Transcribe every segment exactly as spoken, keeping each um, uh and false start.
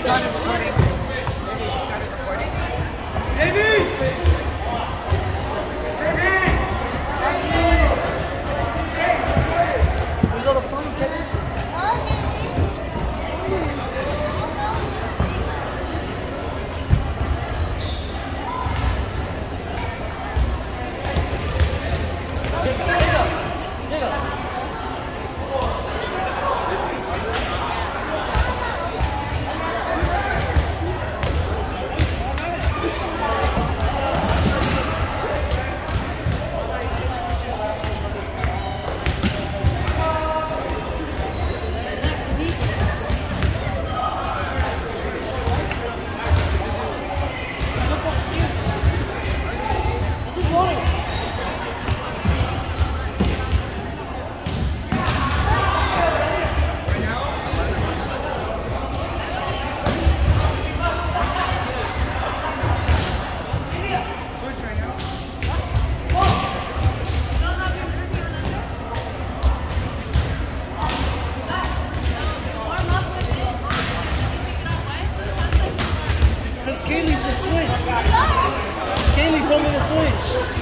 started recording. Maybe you started recording. Baby! Who's on the phone, Kevin? Kaylee said switch. Kaylee told me to switch.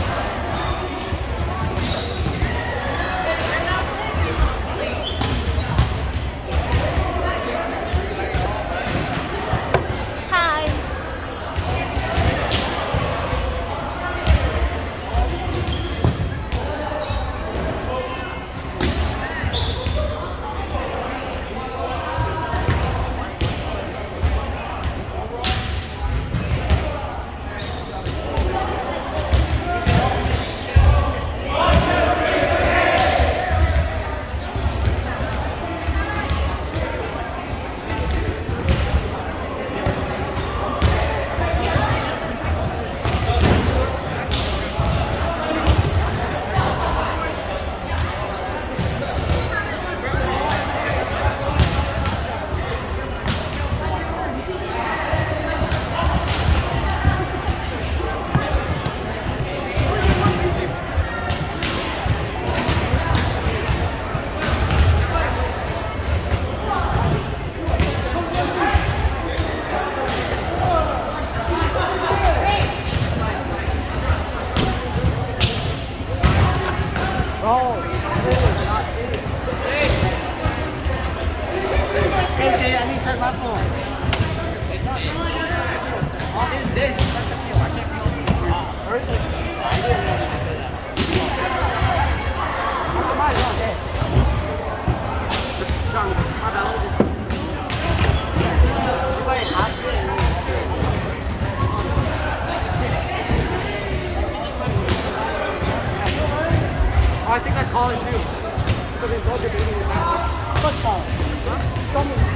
I think I call it too. So they told you to be in the back. Much call. Huh? Don't move.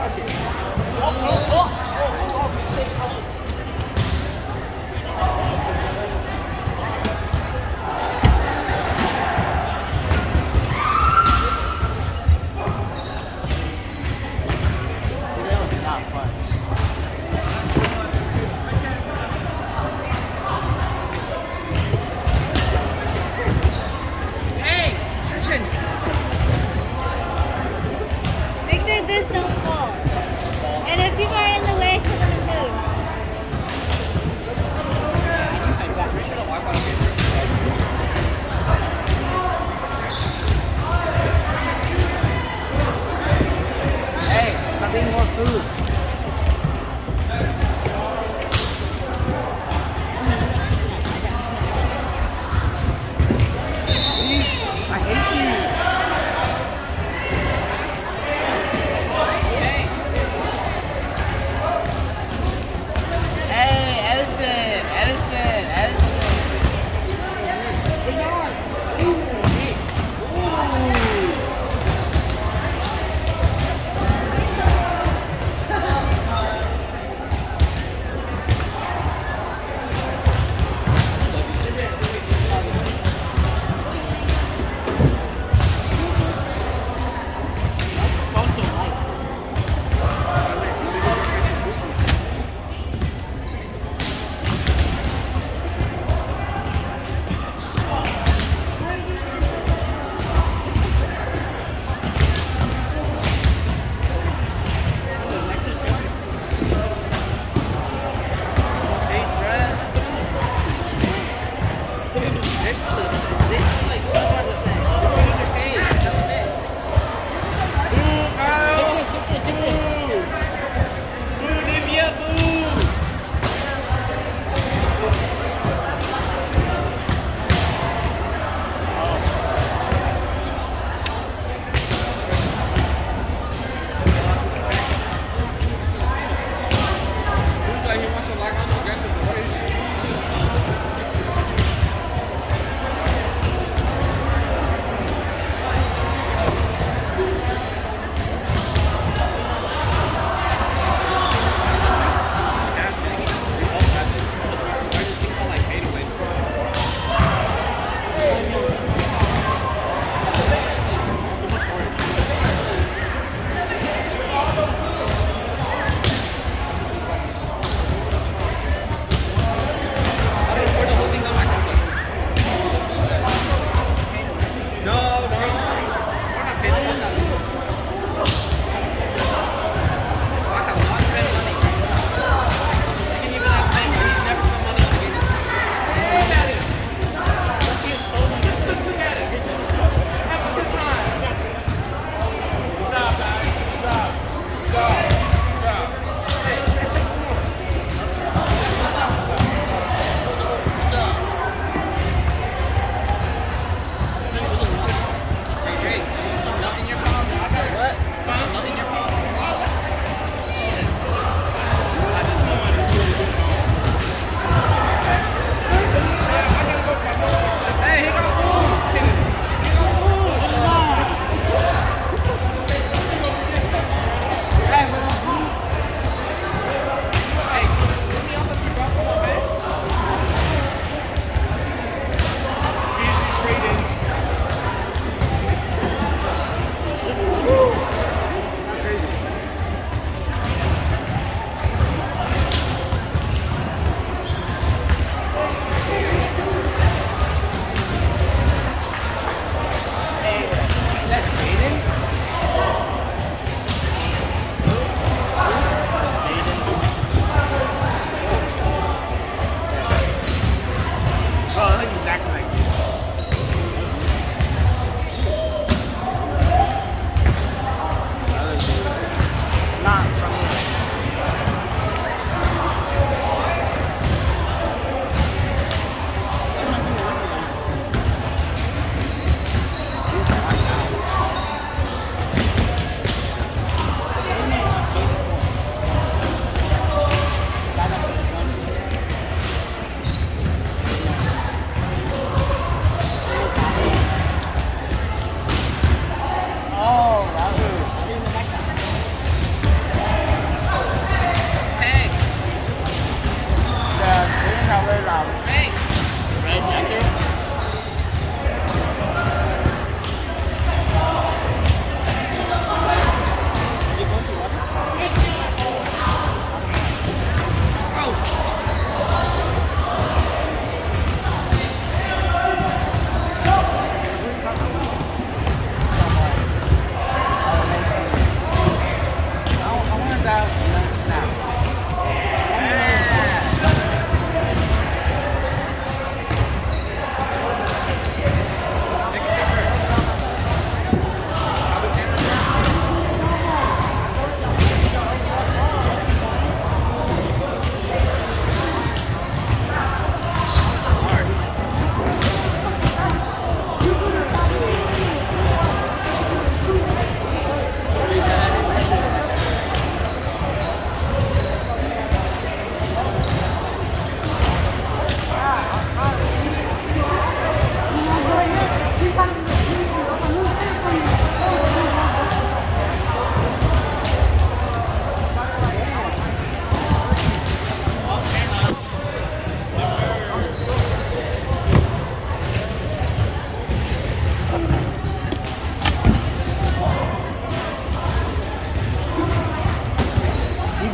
Oh, oh, oh.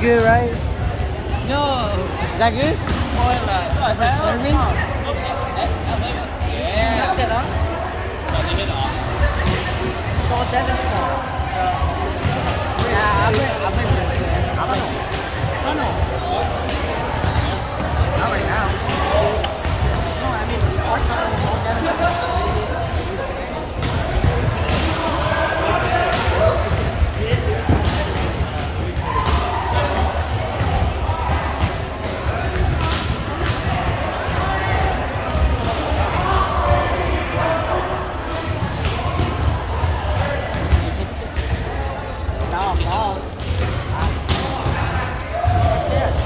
good, right? No. Is that good? Oil uh, for serving? Yeah. Set up. I'll leave it off. It's all Devin's fault. Nah, I'll bring, I'll bring this in. I'll bring it. No, no. Not right now. No, I mean, our time is all Devin's fault. No, no. Yeah.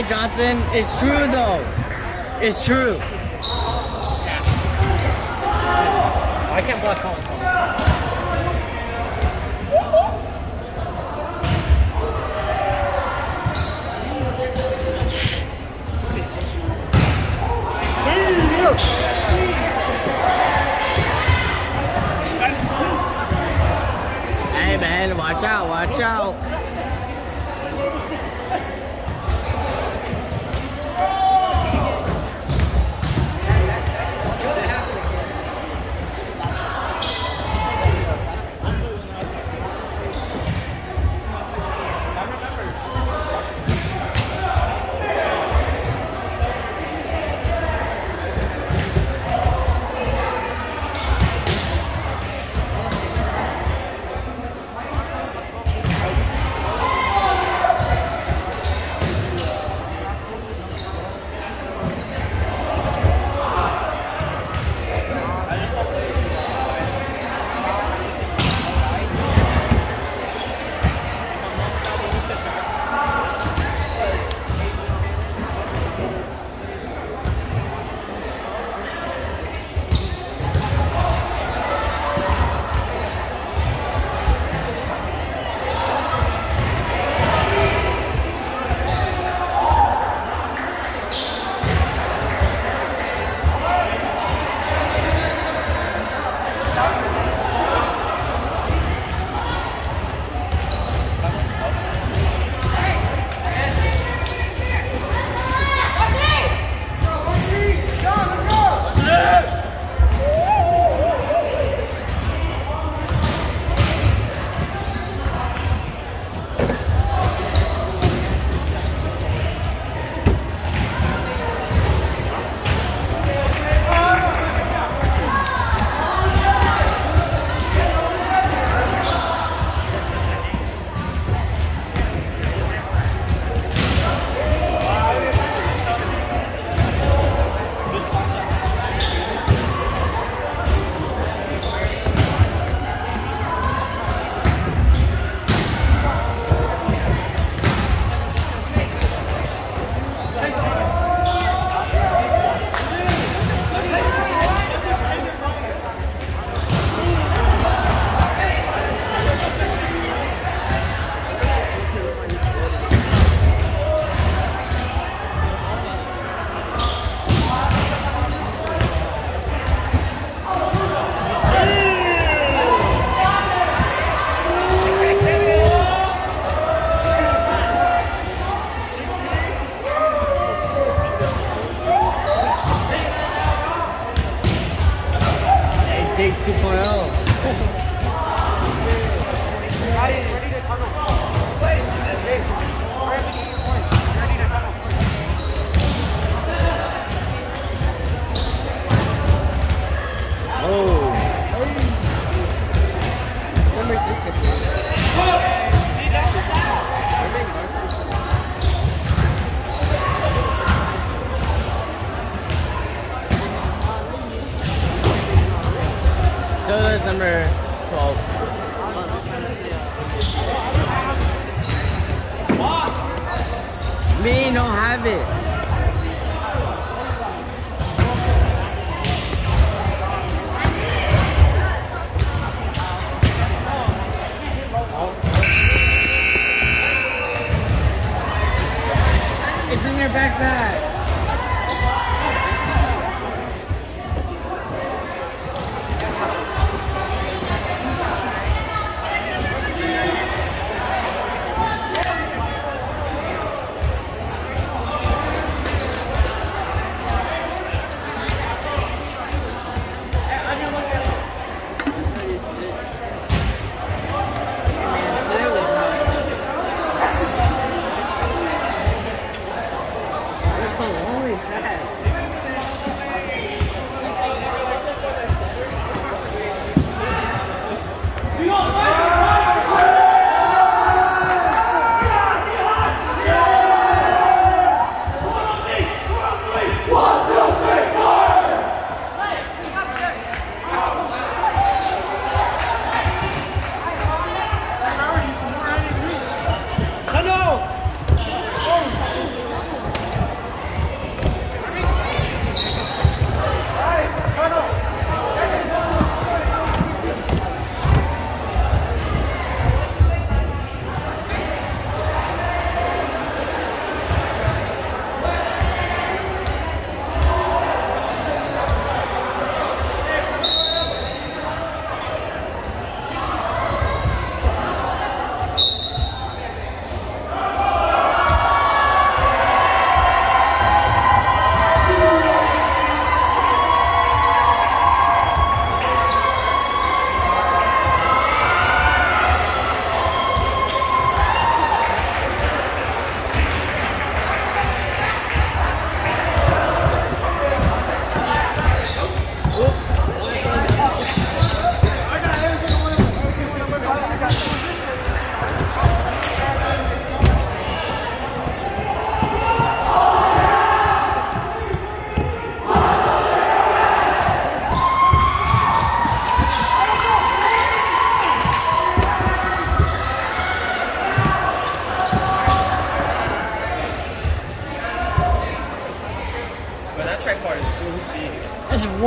Jonathan. It's true though. It's true. I can't block Colin. Hey man, watch out, watch out. two point oh. So that's number twelve. Me don't have it. It's in your backpack.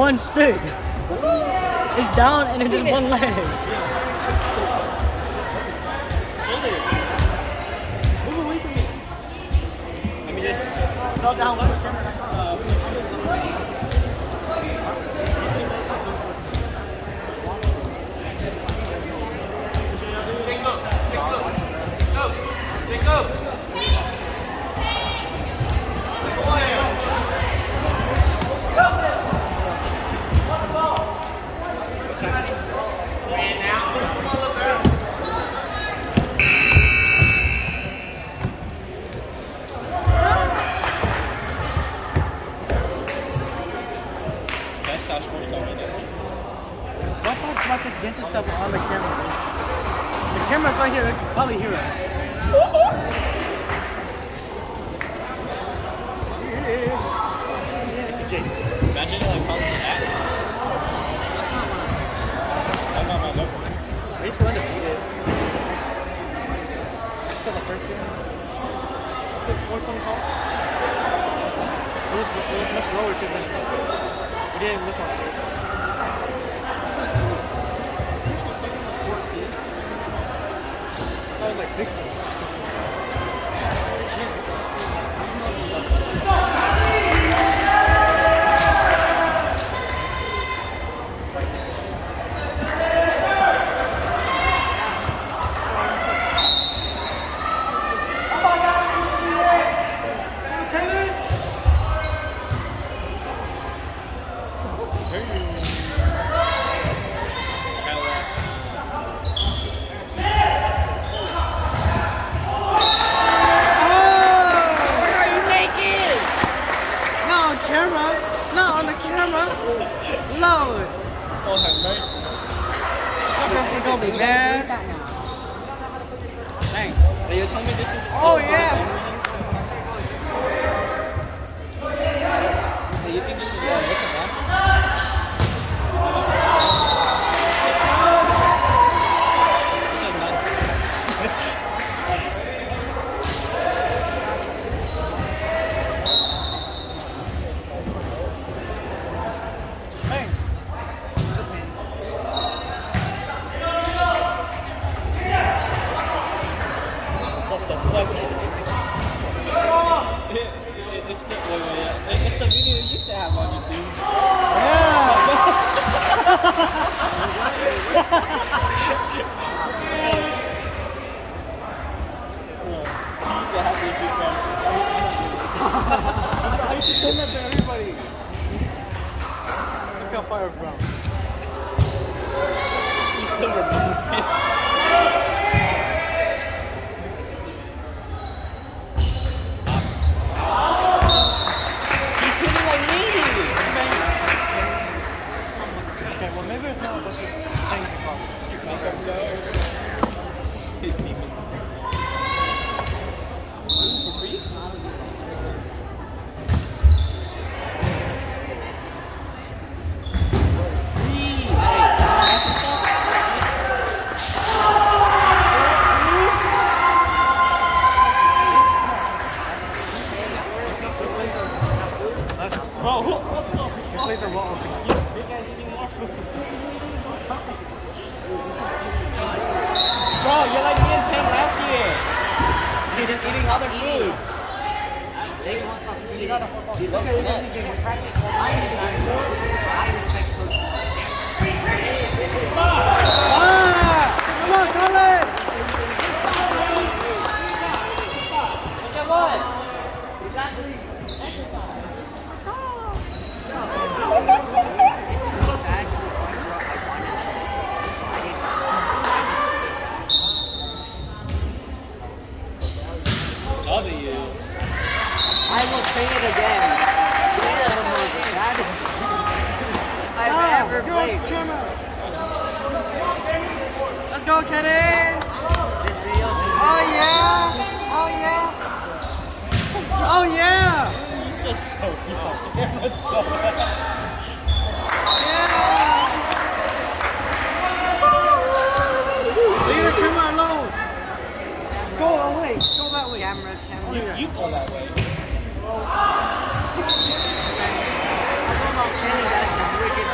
one stick. It's down and it's just one leg. Move away from me. Let me just go down one camera. Jacob! Watch it against stuff on the camera. The camera's right here, they can probably hear it. Imagine you're like calling it that. I'm not my number. Are you still undefeated? Still the first game? Six, four twenty-four? It was, it was much lower because then we didn't miss our six. That was like sixty. Lord. Oh, have mercy. I'm gonna be mad. Dang. Are you telling me this is... Oh, this yeah. Is you think this is what I'm looking at? This is nuts. It's the, wait, wait, yeah. It's the video you used to have on your thing. Yeah. Stop. I used to send that to everybody. Look how far from. You still remember it. Maybe it's not a bunch of things to call. Bro, what the fuck? Plays are wrong. Bro, you're like me and Peng last year. You're just eating other food. You gotta look at it. I respect food. Come on, Colin! Look at what? Exactly. W. I will say it again. You're the most saddest I've oh, ever played. Let's go, Kenny! This video's oh yeah! Oh yeah! Oh yeah! You're so so young. Leave the camera alone! Go away! Go that way! Camera, camera. You, you go that way. I don't know, Kenny, that's a wicked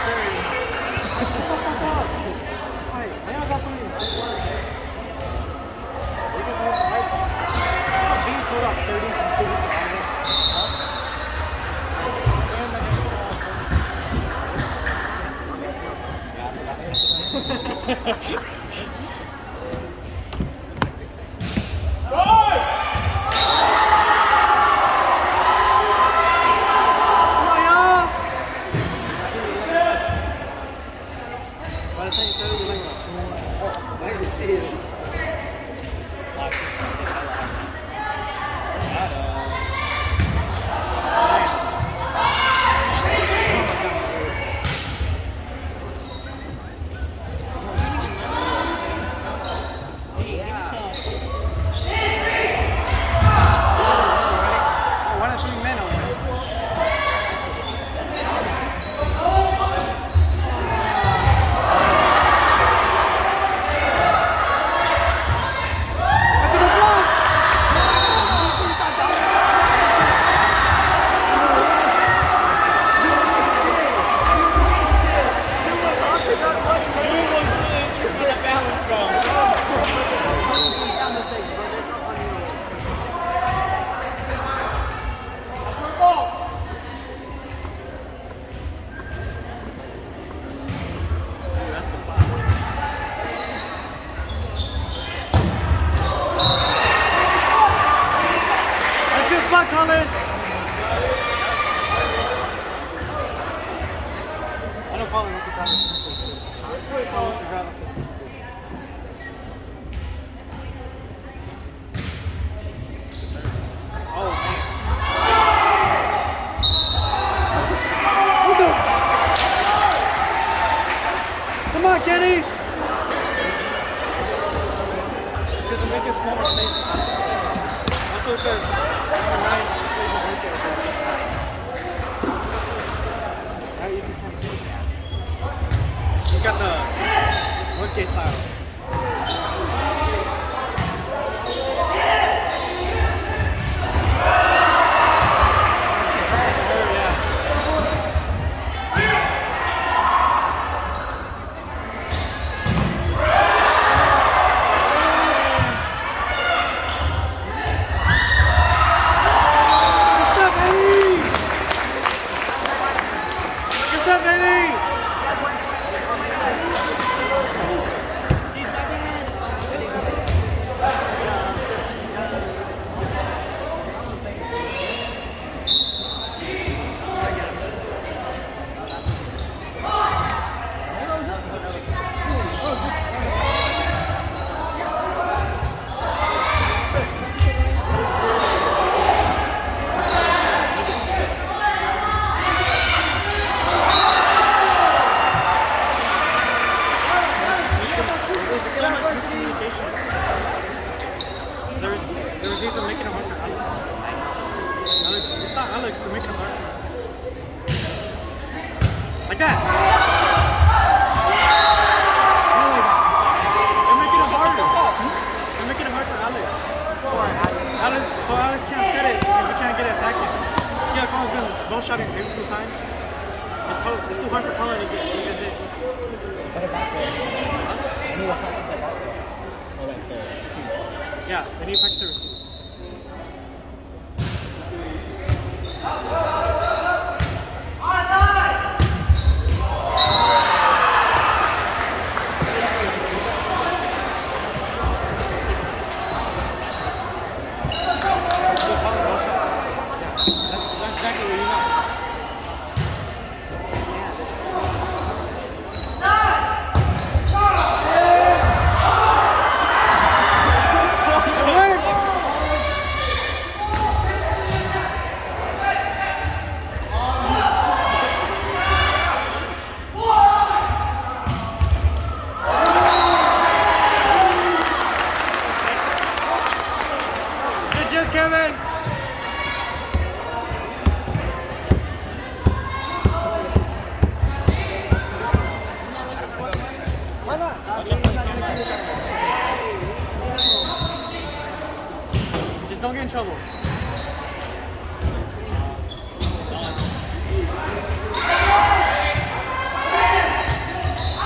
Come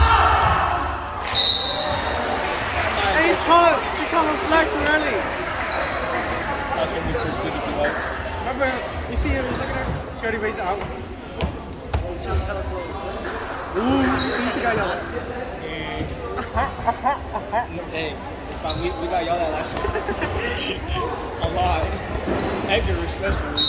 raised it out. Ooh, see, she got yelled at. Hey, we, we got yelled at last year. A lot. Edgar especially.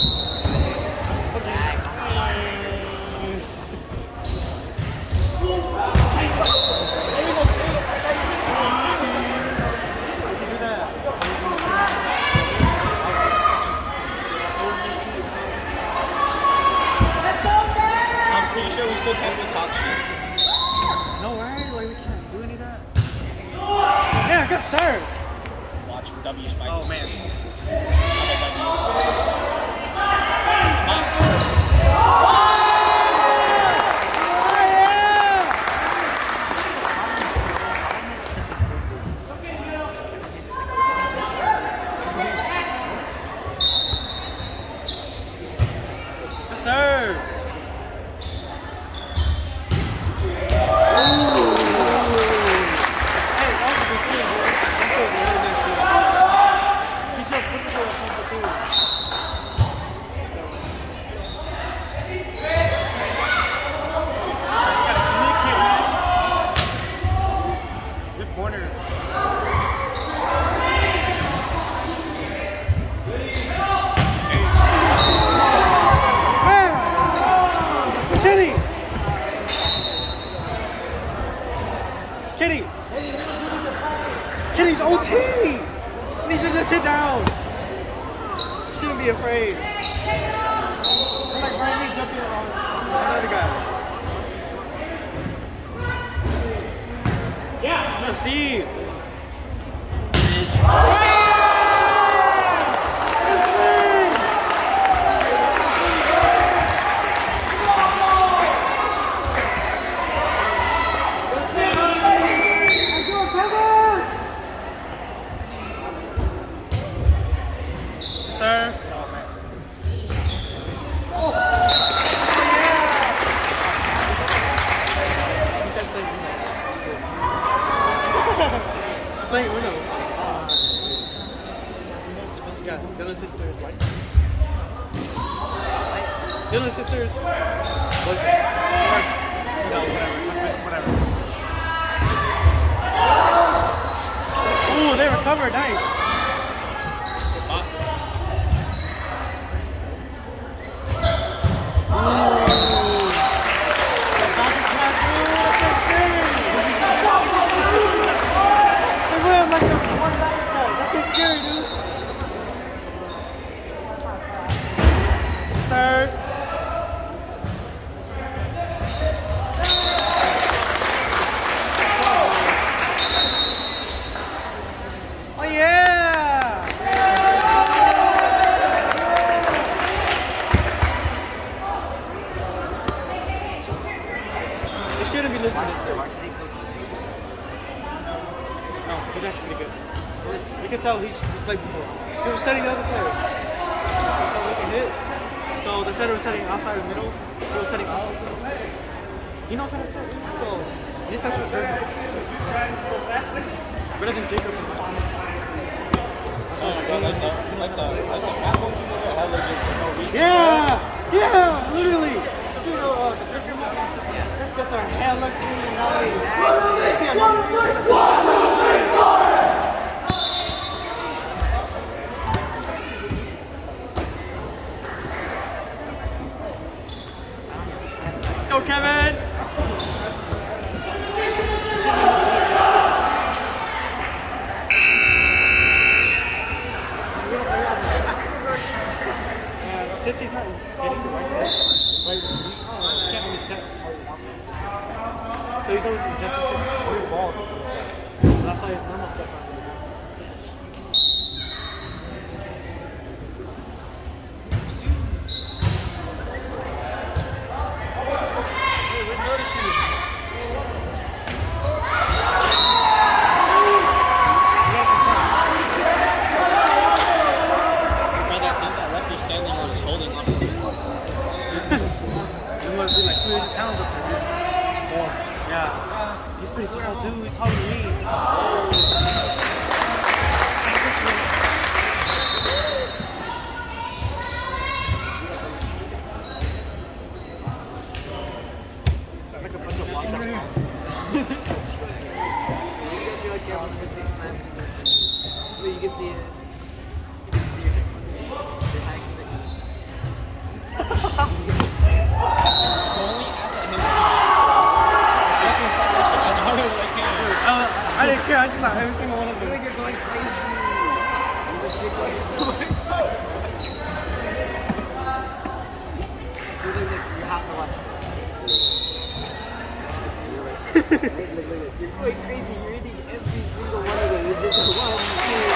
I'm pretty sure we still can't be top shit. No, right? Like, we can't do any of that. Yeah, good serve. Watch W spike. Oh, man. Good serve. Kitty! Kitty's O T! He should just hit down. Shouldn't be afraid. I'm like Brian Lee jumping on the other guys. Yeah! Receive! Serve. Oh, man. Oh! Oh, yeah! These guys play Uno. He's playing Uno. This guy, Dylan's sister's wife. Dylan's sister's boyfriend. No, whatever. Whatever. Ooh, they recovered. Nice. Shouldn't be listening to this guy. No, he's actually pretty good. You can tell he's, he's played before. He was setting the other players. So we can hit. So the setter was setting outside the middle. He was setting out. He knows how to set. So this sets was perfect. Better than Jacob. That's what like the like the like the platform people that have like no reason. Yeah! Yeah! Literally! See the uh, the grip your mouth? Their sets are hella clean. See another Go, Kevin! Since he's not getting the right set, right receives, he can't really set how he wants to. So he's always adjusting to every ball. That's why his normal sets aren't really good. Hey, where's the other shoe? Must be like two hundred pounds up there, dude. Oh, yeah. He's pretty tall, dude. He's taller than me. You can see it. You can see it. Your high I didn't care, I just laughed every single one of them. You're going crazy. You're going You have to watch this. Look, look, look. You're going crazy. You're reading every single one of them. It's just one, two,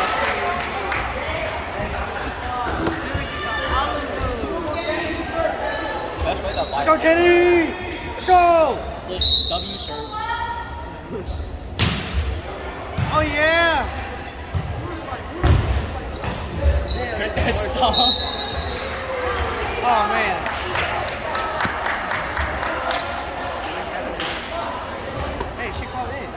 Let's go, Kenny! Let's go! W serve. Oh, yeah! Stop. Oh, man. Hey, she called in.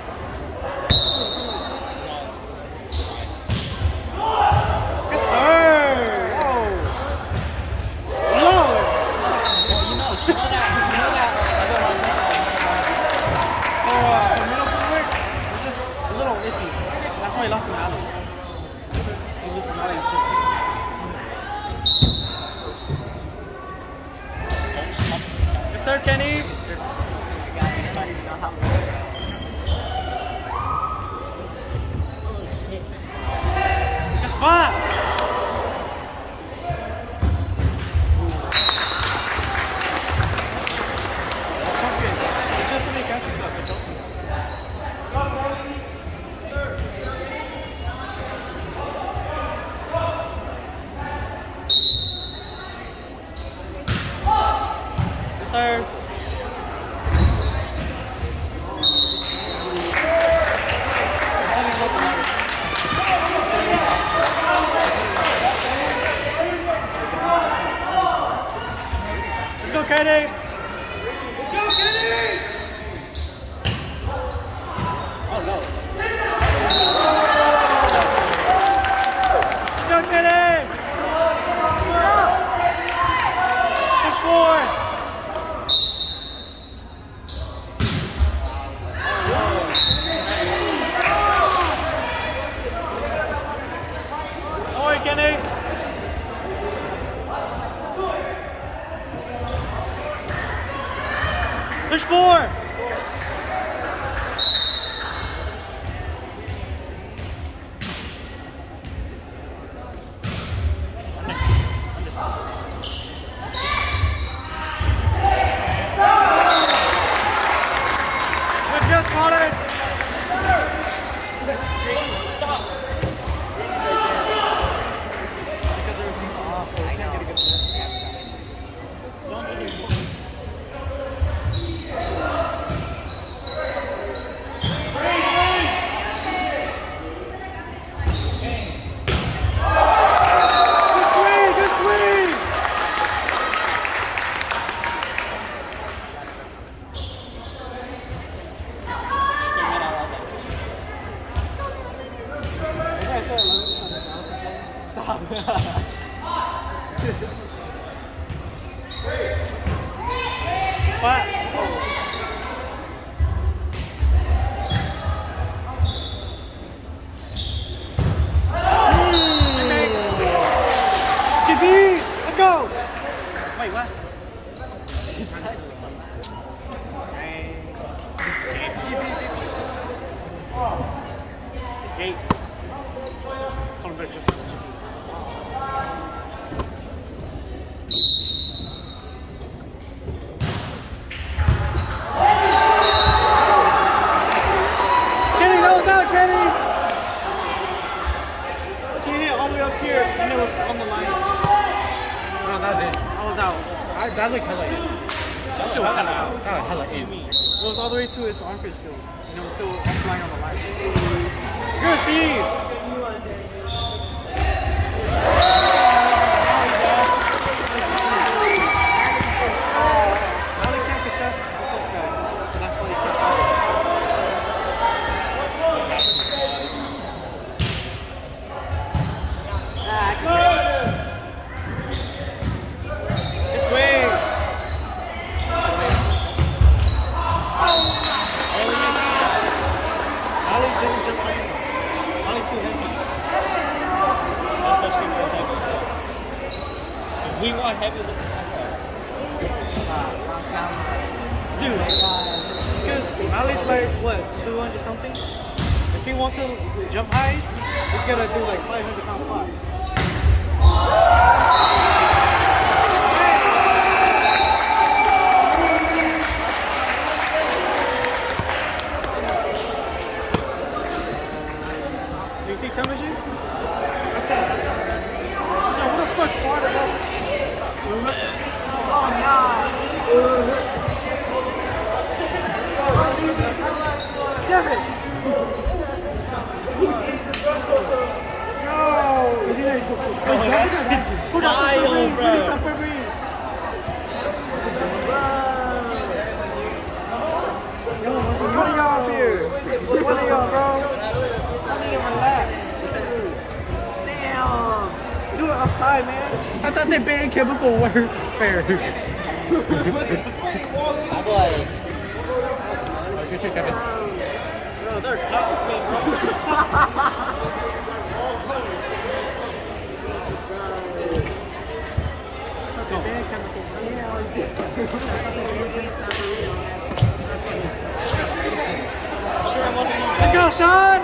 Yes, sir! Whoa! Lord! Well, you know, you know that, you know that. For uh, for middle footwork, it's just a little iffy. That's why he lost to Mally. He lost to Mally and shit. Yes, sir, Kenny. Good spot. Champion. You just have to make fancy stuff. Good job. Yes, sir. Let's go, Kenny! Let's go, Kenny! Oh, no. Let's go, Kenny! Push forward! Don't worry, Kenny! Push four! Good job, Colin! Because there was season off, so we can't get a good set. Don't get it. Stop. Spot. G B, let's go. Wait, what? Eight. Call him better jump. Kenny, that was out, Kenny! He hit all the way up here and it was on the line. No, that was it. I was out. I, that looked hella in. That shit was hella out. That was hella in. It was all the way to his armpit still. And it was still flying on the line. You're gonna see! Mally can't contest with those guys, so that's why he can't. Ah, I can this way! like what, two hundred something. If he wants to jump high, he's gonna do like five hundred pound squat. Do you see time machine? No, what the fuck farted up? Oh no! Kevin! No! Oh, that's Who got some wild, Febreze? We bro. need some Febreze. One of y'all up here. One of y'all, bro. I need to relax. Damn. Do it outside, man. I thought they banned chemical warfare. I'm like, Good shit, Kevin. Bro, they're constantly, bro. Let's go. Let's go, Sean!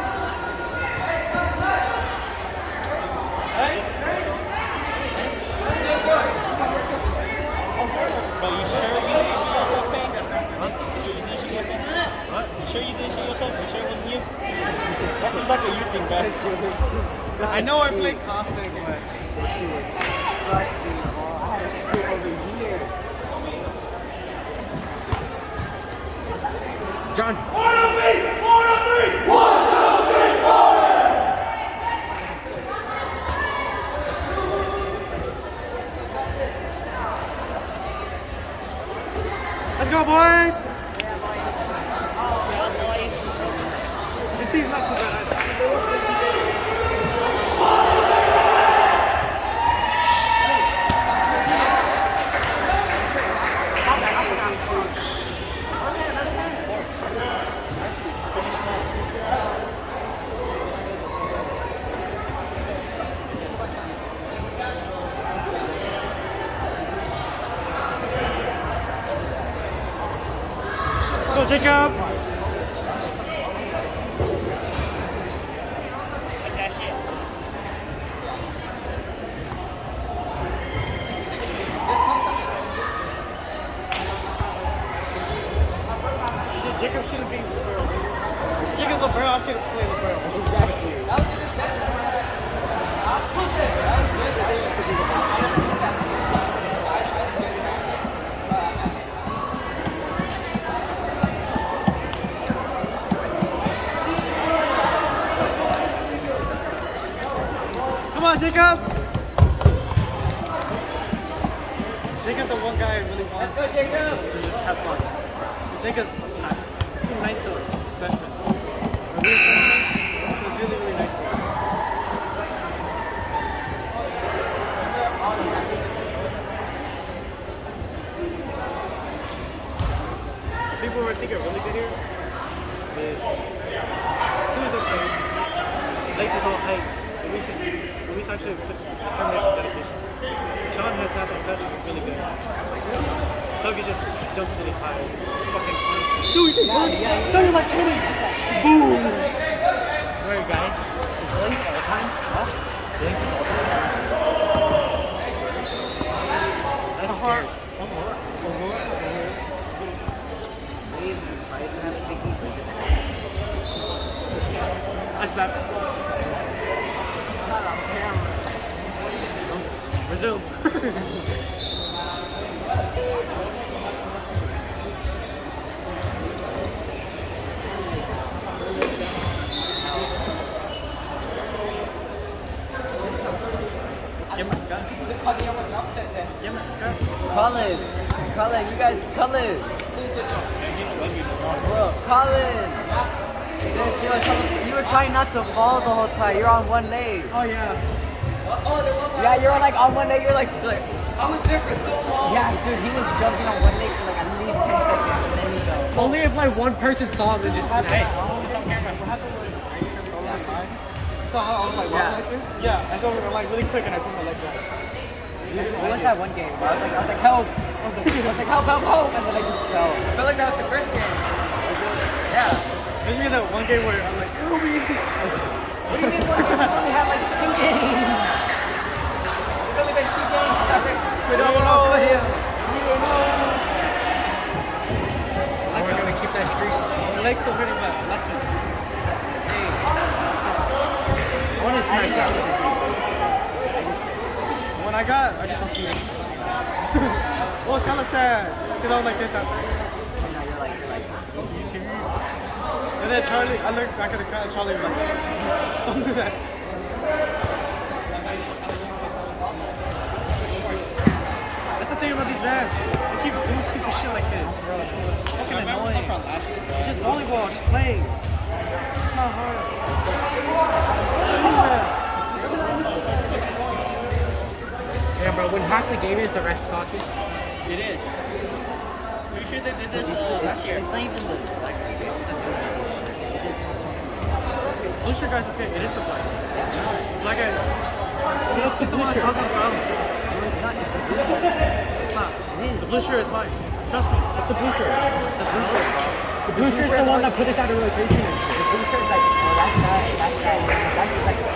bro, you sure you didn't shoot yourself, Payne? You didn't shoot yourself? What? You sure you didn't shoot yourself? You sure it wasn't you? That seems like a you thing, bro. I know I played Caustic, but this shit was disgusting, bro. I had to scoot over here. John. One on me! One on three! One, two, three, four! Let's go, boys! This team's not too bad. Let's go, Jacob! Shit, Jacob shouldn't be LeBron. Jacob's LeBron, I should have played LeBron. Exactly. That was a good set. That was good. That should be the top. Come on, Jacob! Jacob's the one guy I really want. Let's go, Jacob! To just have fun. Jacob's not. It's too nice to us, freshman. It was really, really nice to us. The people who I think are really good here is Sue's okay. Legs is all height. Luis is Luis actually put determination dedication. Sean has natural touch, he's really good. Tuggy just jumps really high. Fucking fun. Dude, he's yeah, yeah, yeah. Tuggy's like Kenny! Boom! Where are you guys? Is Blaze all the time? Huh? Blaze all the time? That's scary. I slapped. Resume. Colin! Colin, you guys, Colin! Bro, Colin! Yes, you, was, you were trying not to fall the whole time. You're on one leg. Oh yeah. Yeah, you're like on one leg. You're like, like I was there for so long. yeah, dude, he was jumping on one leg for like at least ten seconds and then he fell. Only if like one person saw him and just What hey. So how I was like, Yeah. like this? Yeah, I saw it like really quick and I put my leg down. What was that one game? Where I was like, I was like, help! I was like, I was like, help, help, help! And then I just fell. I felt like that was the first game. Yeah. There's me that one game where I'm like, kill me. What do you mean one game? We've only had like two games. It's only been two games. We don't know for him. We don't know. Oh, we're gonna keep that streak. My leg's still hurting, but lucky. Hey. I want to smack that. When I got, I just don't keep it. Well, it's kind of sad because I was like this after. And then Charlie, I looked back at the crowd, Charlie was like, don't do that. That's the thing about these raps. They keep doing stupid shit like this. It's fucking annoying. It's just volleyball, just play. It's not hard. Yeah, bro, when half the game is the rest sausage. It is. Pretty sure they did this uh, last year. It's not even the like. It's the Blue shirt guys, okay, it is the black. Black guy. It's just the one that's causing problems. No, it's not. It's the blue shirt. It's not. It is. The blue shirt is fine. Trust me. It's the blue shirt. It's the blue shirt. The blue shirt's the one that put us out of rotation. The blue shirt's like, oh, that's not. That's not. That's just like.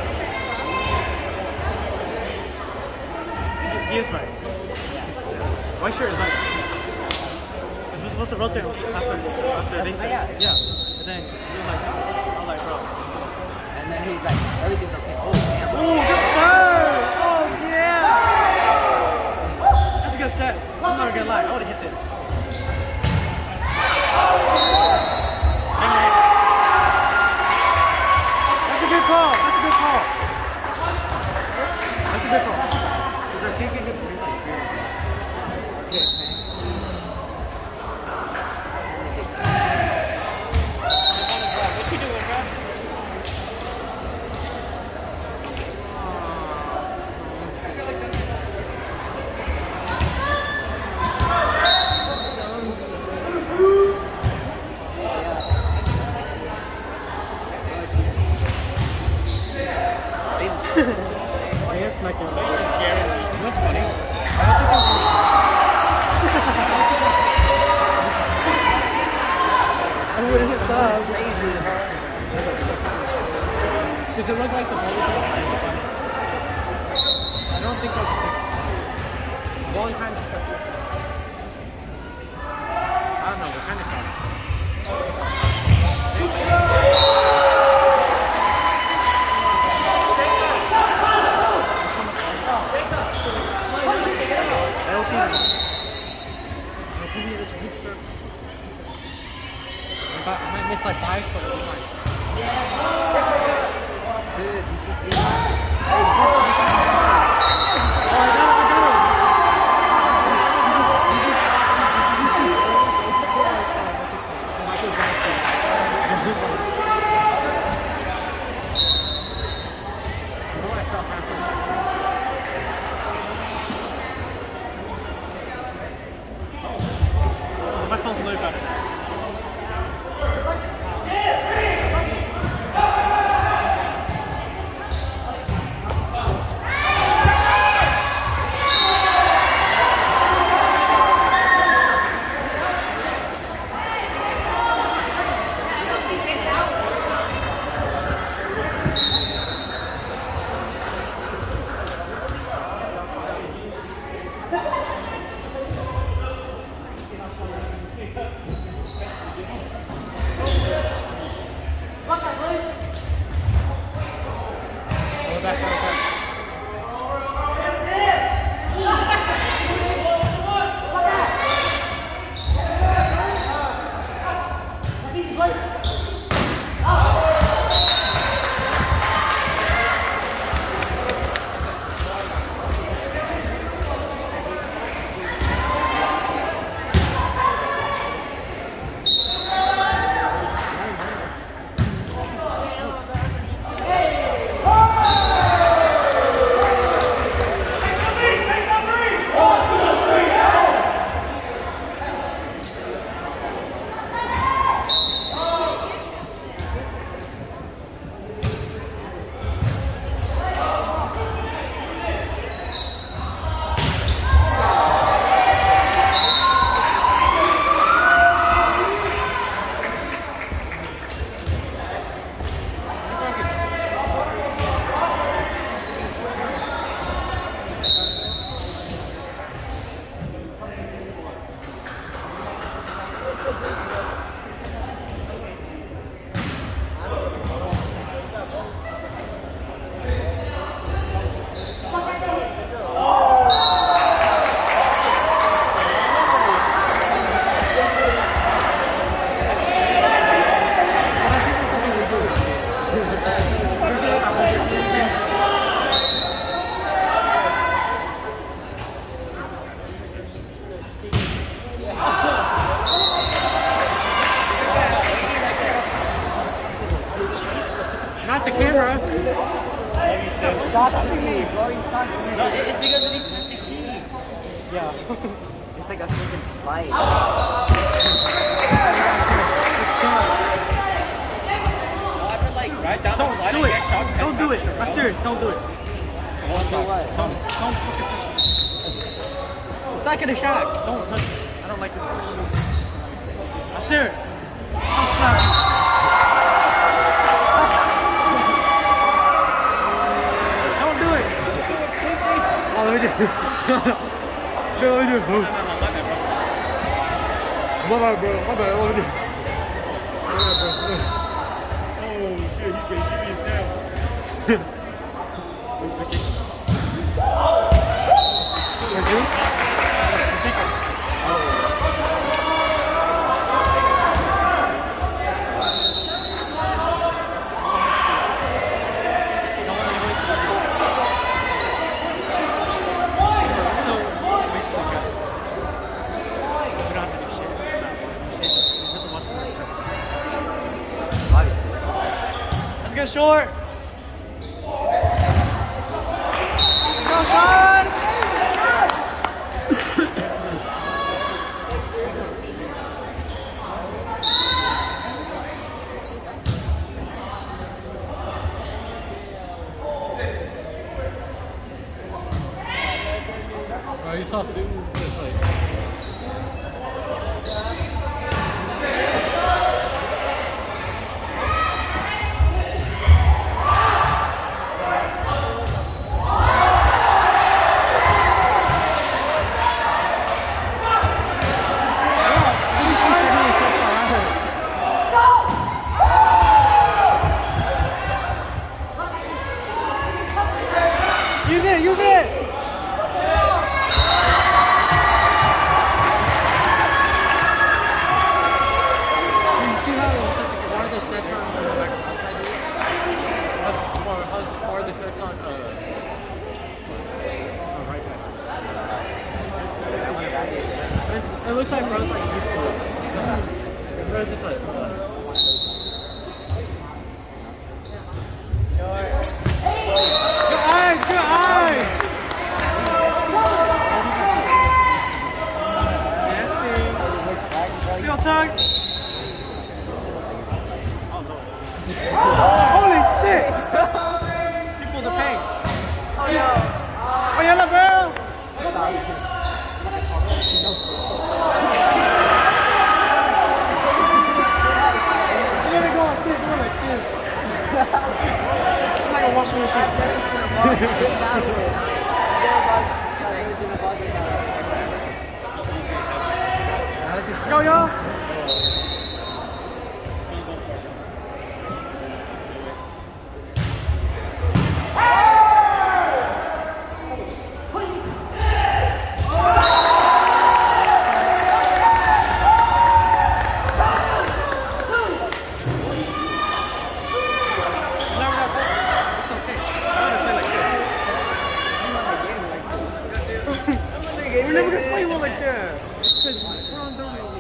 He is right. White shirt is right. Because we're supposed to rotate after, after they say. Yeah. Yeah. And then he was like, no. I was like, bro. And then he's like, everything's okay. Oh, damn. Ooh, good serve! Oh, yeah! That's a good set. I'm not gonna lie. I would have hit it. That's a good call. That's a good call. That's a good call. Because I think it could be like three. What you doing, bro? I guess my game. This is scaring me. You know what's funny? I wouldn't hit sub. Does it look like the volleyball? I don't think that's a thing. Bowling kind of stuff. I don't know, we're kind of fun. I don't think I'll give you this week, sir. I might- I might miss like five, but it'll be fine. Dude, you should see. Oh, I got it, I got it. My phone's way better. the camera. Stop to me, bro. He's talking to me. No, it's because of these plastic sheets. Yeah. It's like a freaking slide. No, I mean like right down the slide Do and it. get shot. Don't do it. I'm serious. Don't do it. So what? Don't. Don't fucking touch it. It's not gonna shock. Don't touch it. I don't like it. I'm serious. I'll slap you. Don't do it. Oh, let me do it. No, let me do it. Move. My bad, bro. My bad. Let me do it. Oh shit, he can see me now. Let's get short. Go, Sean. Oh, you saw Sue? Just like. Use it, use it! You see how it was such a, one of the sets on the back of outside here? How's more, how's more of the sets on uh, oh, right side? It's, it looks like bro's like used to it. Bro's just like, uh, Good eyes, good eyes! Nasty. Seal tug. Holy shit! People the paint. Oh yeah. Oh yeah, la bro! You're gonna go like this, go like this. It's like a washing machine. I've never seen a ball straight downward. I've never seen a ball straight downward. Go, yo! We're never gonna play one like that. Because we're on third level.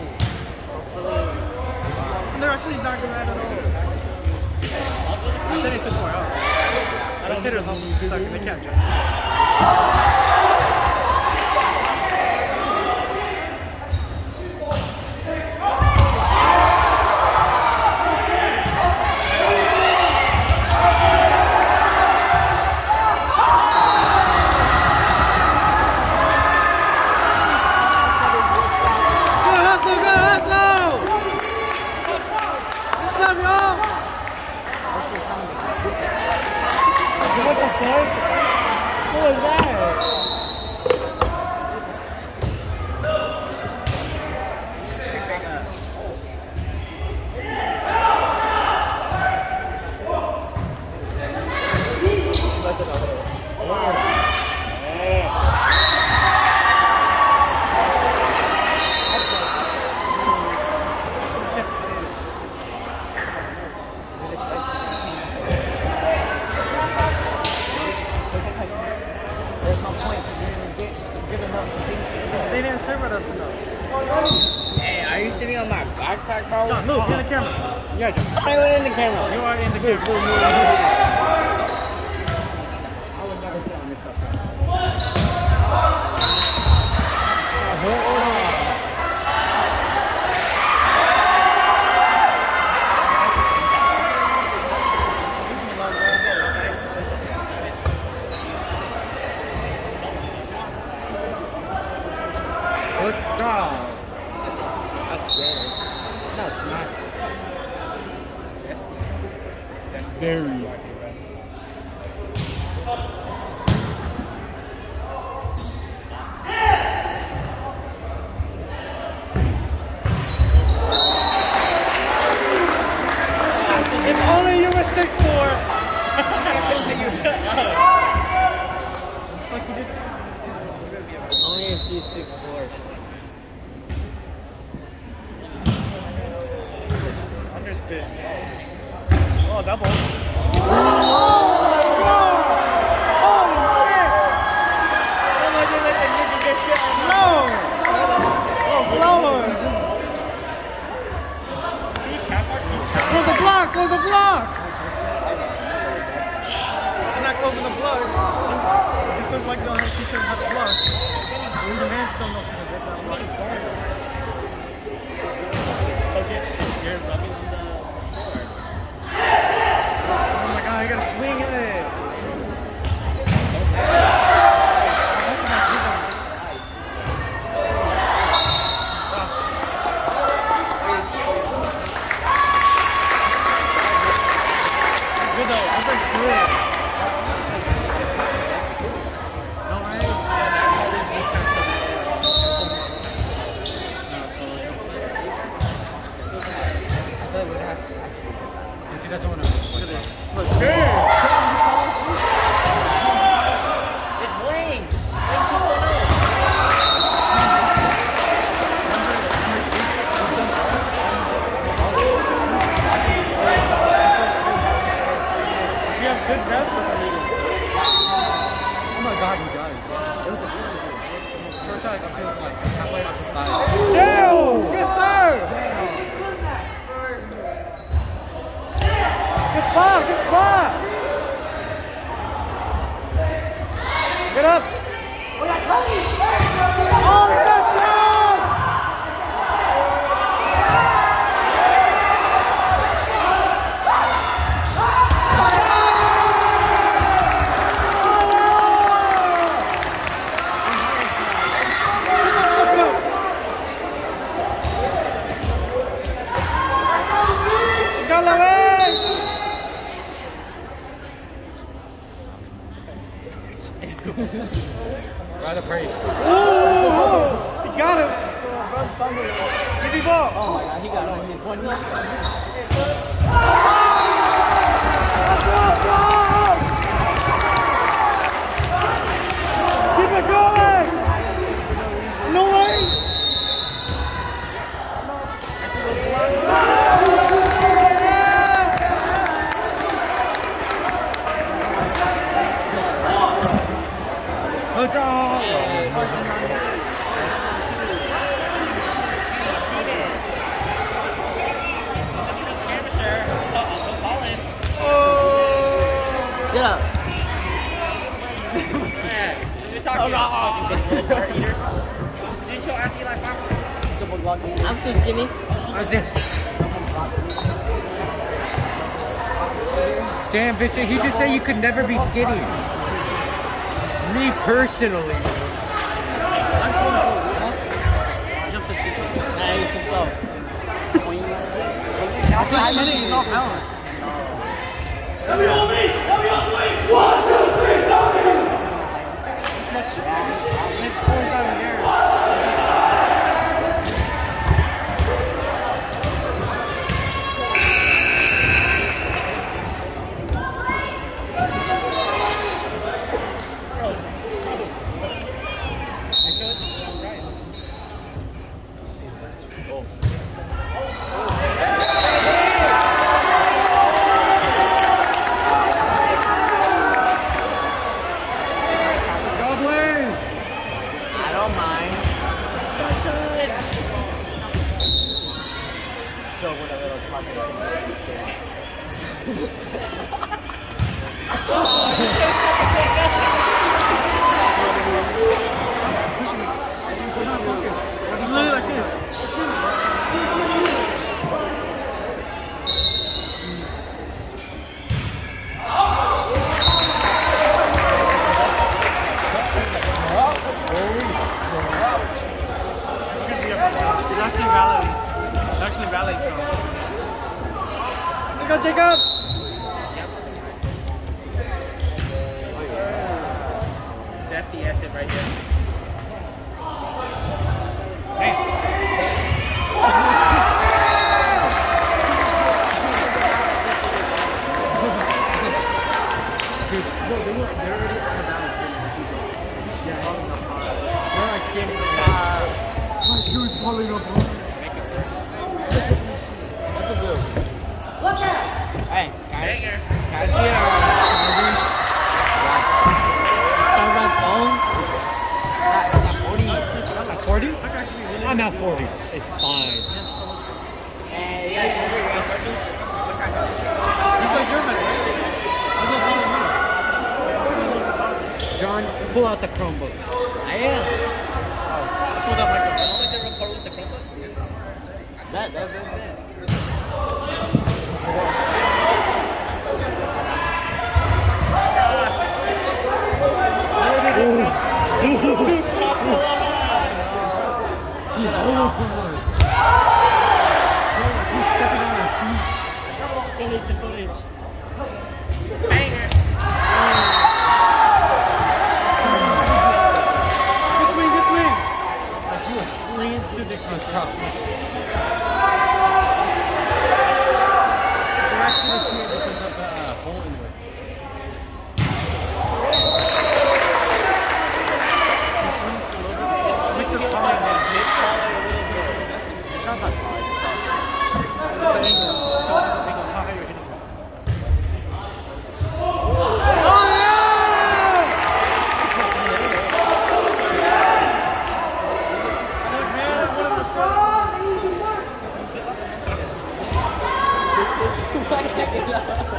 And they're actually not good at all. I said it took more out. Those hitters also suck. They can't jump. What the fuck? What was that? Hey, are you sitting on my backpack, bro. John, move, in the camera. Yeah, John. I went in the camera. You are in the camera. I would never sit on this stuff. Good job. That's scary. No, it's not. That's scary. If only you were six four. Fuck you just. Only if he's six four. Underspin. Oh, double. Oh my god! Holy shit! Oh my god, like a ninja get shit on the No! Oh, Lord! Close the block! Close the block! I'm not closing the block. Just because like you don't have a t-shirt and have a block. Even the hands don't know if it's a block. You're rubbing on the floor. Oh my god, I gotta swing it. That's a nice rebound. Good though, I'm pretty good. No, right? I feel like we'd have to actually. Since he doesn't want to. Look at this. Look, It's Lane. Lane two point oh. if you have good reps, that's illegal. Oh my god, he does. It was a First time, I'm feeling like halfway off the side. Damn! Good serve! Good spot! Good spot! Get up! Oh, good job! Got la vez! Right up praise. Ooh! He got him! Easy ball! Oh my god, he got him. He's one. Keep it going! No way! Good dog! Camera, sir. I'll call in. Shut up. You're talking about fucking car eater. Didn't you ask Eli Farmer? Double block. I'm so skinny. How's this? Damn, Vincent, he just said you could never be skinny. Me personally. Nah, he's too slow. I think he's off balance. W on me! W on three! One, two, three, W! His score's not in there. Go Blaze! I don't mind. Literally like this. It's actually valid. It's actually valid, so. Let's go, Jacob! Oh yeah. Zesty ass shit right there. Hey. Dude, no, they were, they're already on the balance. Yeah, they're like skating. My shoe's falling apart. Super good. Hey, guys. Guys here. Talk about phone. Not forty. I'm at forty? I'm at forty. It's fine. Hey, you guys remember you guys working? What time? He's like your height, right? He's not taller than me. John, pull out the Chromebook. I am. Pull that mic up. Don't let them record with the Chromebook. That, that, that. Delete the footage. This way, this way! As he was slinging super cross cross. They're actually seeing it because of the uh, hole in it. Makes it hard. It's not that tall. It's about The angle. So it doesn't make it how high you're hitting. I can't get up.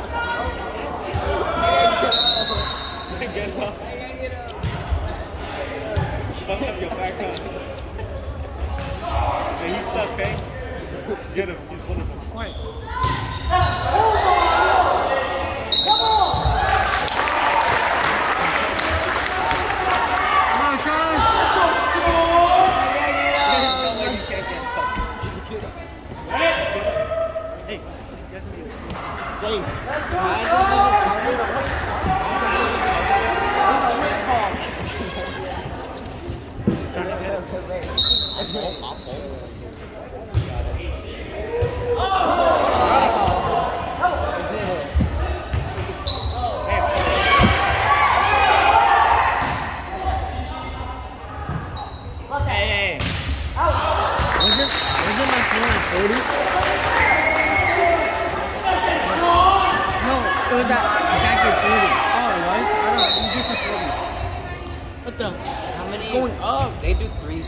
I can't get up. Get up. I can't get up. Fuck up your back, huh? Hey, he's stuck, okay? Get him. He's one of them. Quiet. Hey, just me. Same. It was that exactly forty. Oh, it was? I don't know. You just said forty. What the? How many? Going up. They do three.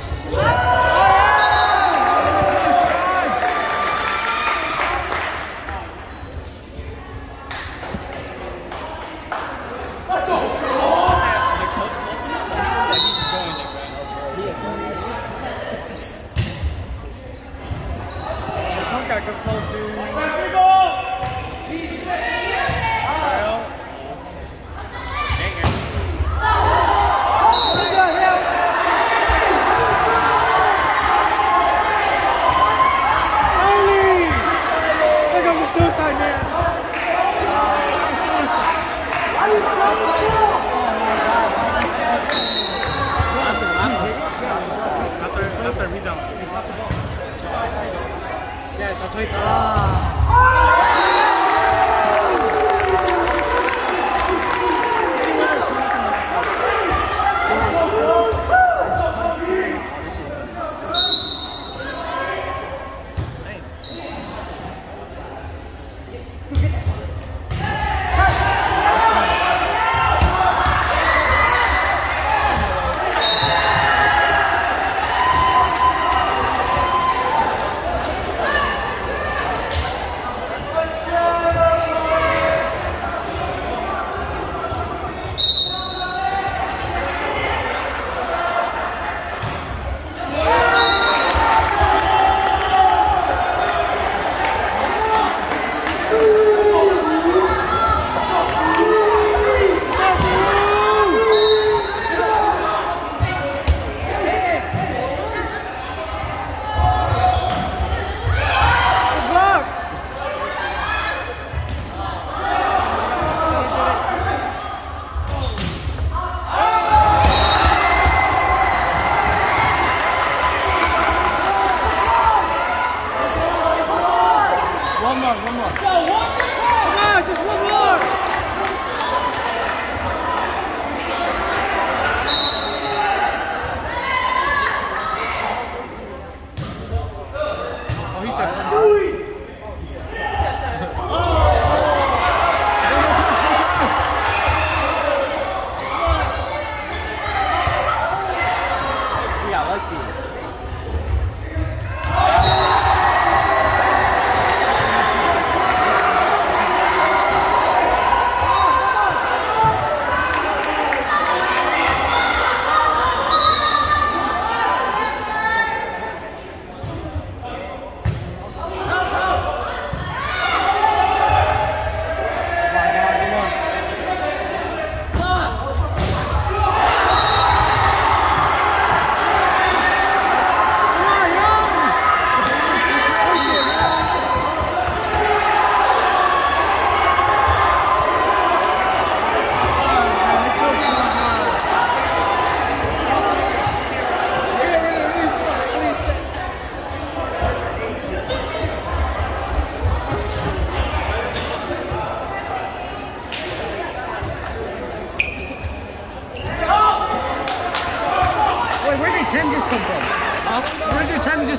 Sean's got a good close, dude.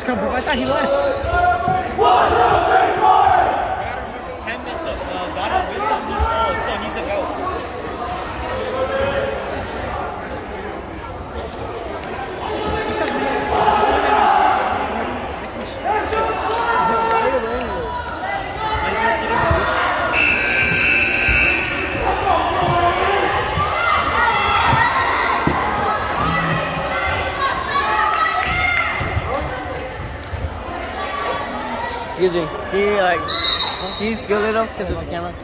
just come. I thought he left. One, two, three, four. ten minutes of uh, God of wisdom, he's old, so he's a ghost. Excuse me. Can you like, can you scoot a little because of the camera?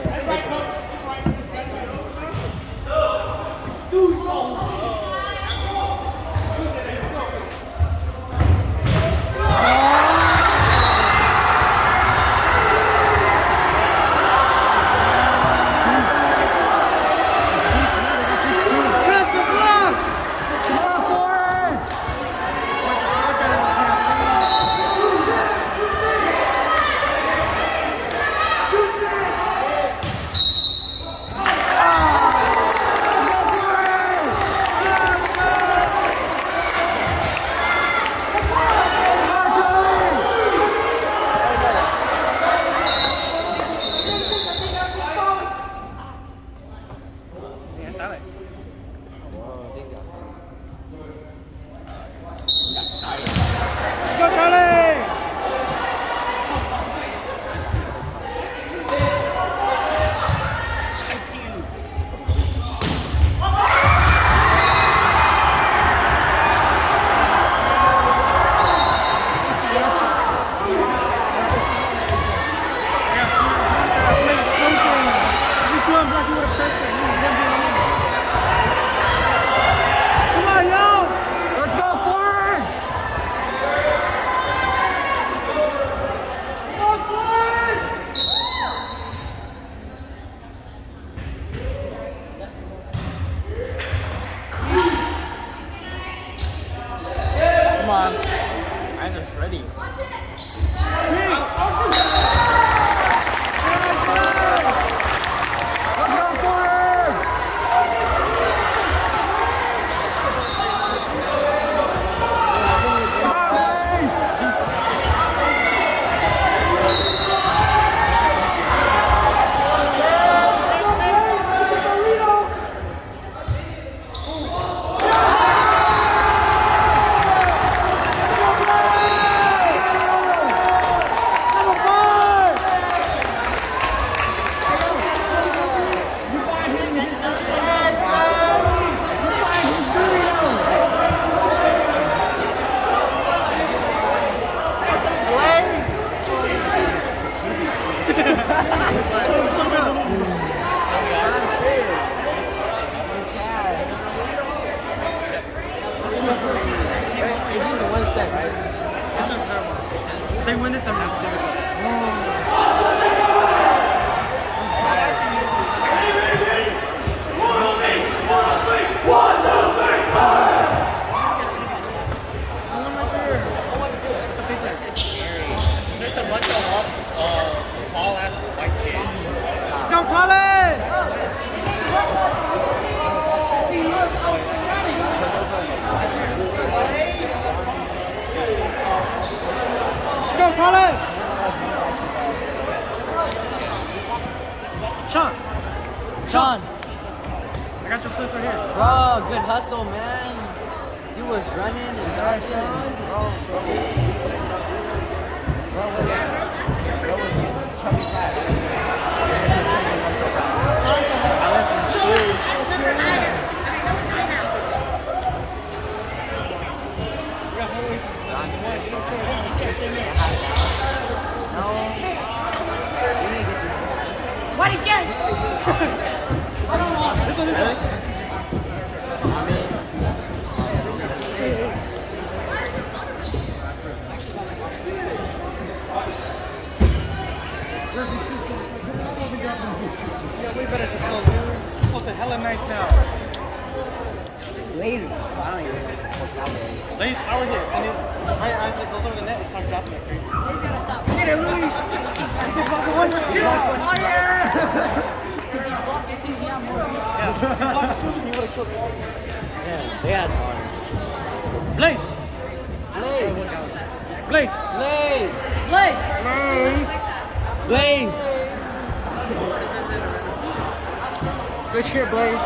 They win this time now. There's a bunch of uh, small ass white kids. Let's go, Colin! Let's go, Colin! Sean! Sean! I got your clips right here. Bro, good hustle, man. He was running and dodging. And, bro, bro. Bro, was, bro was chubby fast. I went from school. No. We need to get you. What again? This one, this one. I mean, Yeah, we better just go, dude. Oh, it's a hella nice now. lazy. I don't even know what the fuck that is. Lace power hits, and it, right as it goes over the net, it starts dropping like crazy. He's gotta stop. Get it, Luis! Oh, yeah! Yeah, if you block the two, you would have killed it. Yeah, they had honor. Blaze! Blaze! Blaze. Blaze. Blaze. Blaze. Good shit, Blaze.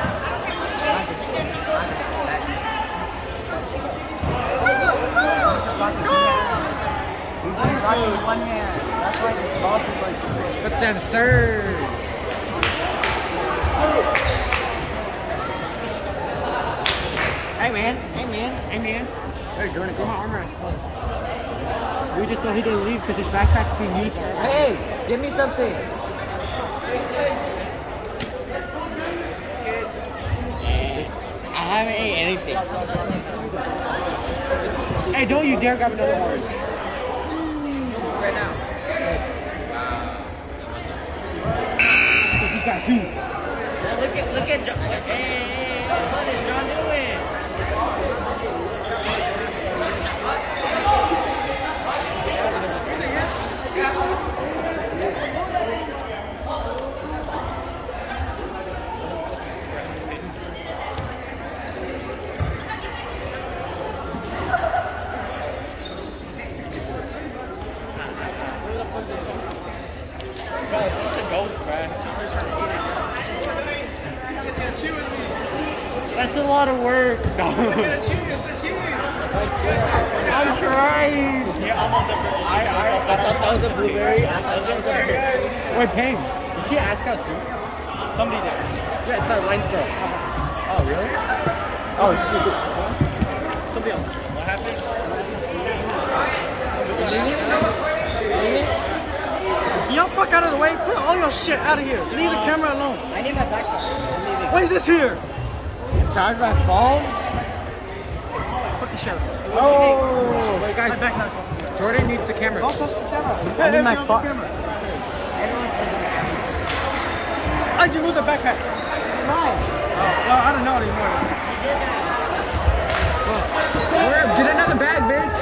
He's been rocking with one hand. That's why the balls are going through. Put them serves. Hey man, hey man, hey man. Hey, Jordan, go my arm wrest. We just saw he didn't leave because his backpack's being used. Hey, give me something. I haven't ate anything. Hey, don't you dare grab another orange. Right now. He got two. Now look at look at John. Hey, hey, hey, what is John doing? Bro, it's a ghost, bro. That's a lot of work. I'm trying. Yeah, I'm on the verge of I, I, I thought that was a blueberry. I thought that was a blueberry. Wait, Payne, did she ask how soon? Somebody did. Yeah, it's like Waynesboro. Oh, really? Oh shoot. Somebody else. What happened? Y'all fuck out of the way. Put all your shit out of here. Leave the camera alone. I need my backpack. Why is this here? Charge my phone? Fuck the sheriff. Oh, wait, guys. My back's not supposed to be. Jordan needs the camera. Don't touch the camera. I need my phone. phone. I just moved the backpack. It's mine. Well, I don't know anymore. Where? Get another bag, bitch.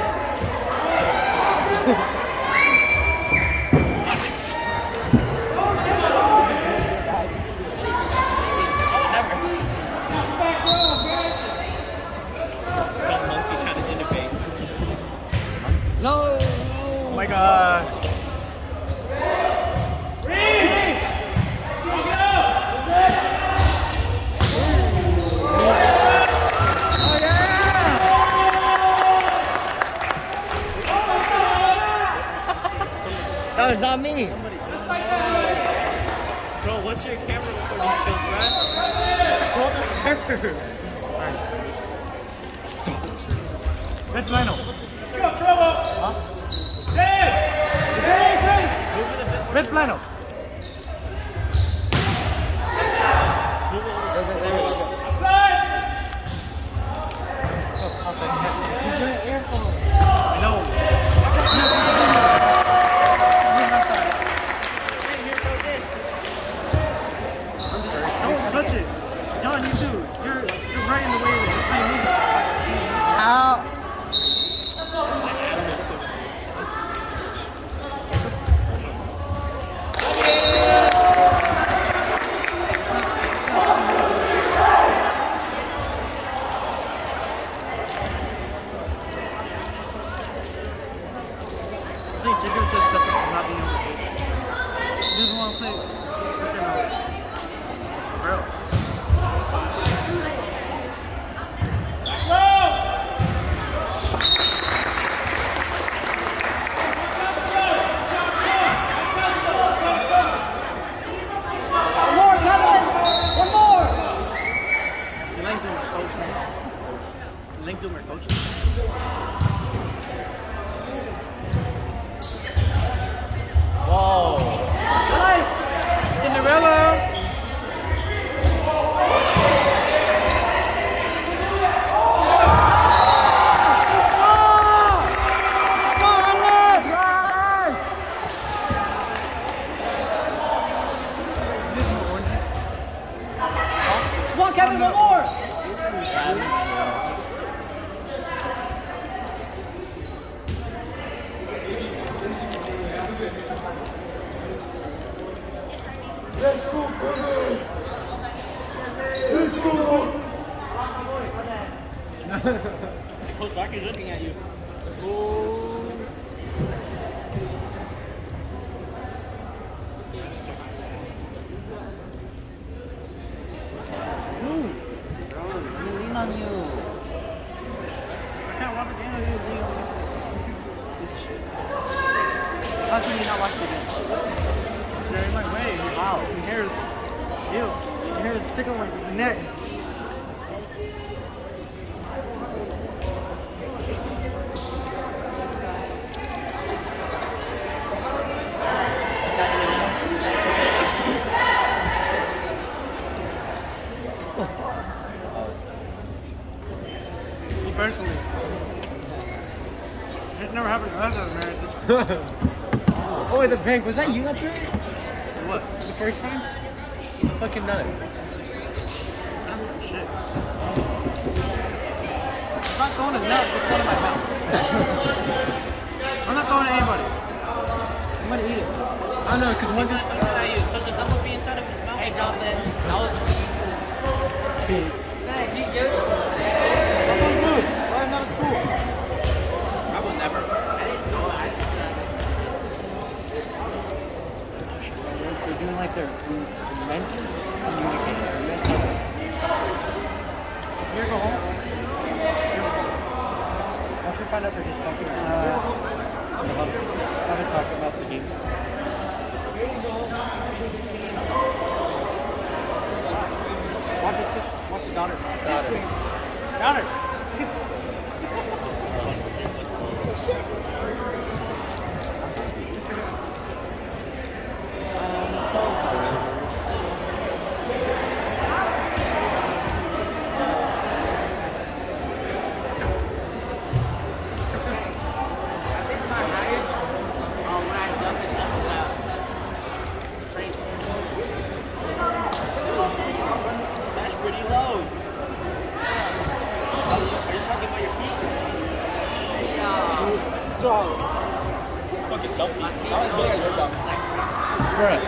No. Oh my god. That was not me. Bro, what's your camera recording skills, bro? Show the server. Red Lino. Huh? Red Flannel. He's doing earphones. I know. Don't touch it. John, you too. You're, you're right in the way of it. How? I think Jacob just stepped up from not being able to. He doesn't want to play freaking out. Bro. One more, Kevin! One more! You like doing my coach, man? You like doing my coaching? Whoa. Nice! Cinderella! Come on, Kevin, one more! Coach Zach is looking at you. Lean on you. I can't watch the game. I need to lean on you. Piece of shit. How can you not watch the game? You're in my way. Wow. Your hair is, ew. Your hair is tickling my neck. Me personally. It's never happened to us as Americans. Oh, the prank. Was that you that threw it? What? The first time? The fucking nut. Shit. I'm not throwing a net, just going to my mouth. I'm not throwing at anybody. I'm gonna eat it. I don't know, because one guy. Because the gum will be inside of his mouth. Hey, Jonathan. That was me. Hey, you good? I'm good. Why am I not at school? I will never. They're doing like their immense communication. Here, go home. Why don't you find out they're just fucking around? I was talking about the game. Watch his sister. Watch his daughter. Daughter. Daughter. That's pretty low. Are you, are you talking about your feet? Dog. Fucking dumpy. How is big as your dump? Bruh.